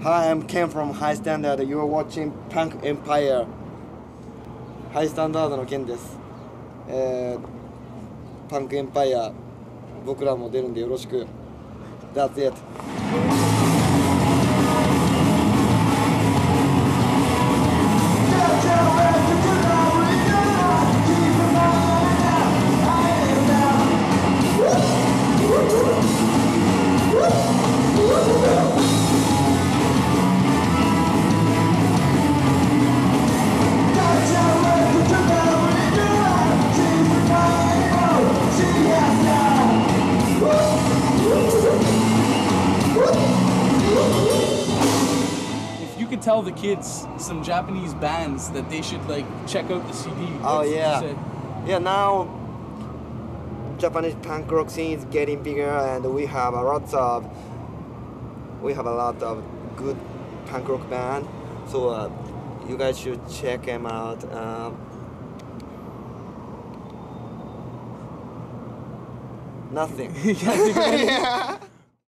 Hi, I'm Ken from High Standard. You're watching Punk Empire. ハイスタンダードのKenです。パンクエンパイア、僕らも出るんでよろしく。That's it. You could tell the kids some Japanese bands that they should like check out the CD. Oh yeah, yeah. Now Japanese punk rock scene is getting bigger, and we have a lot of good punk rock band. So you guys should check them out. Nothing. Yeah.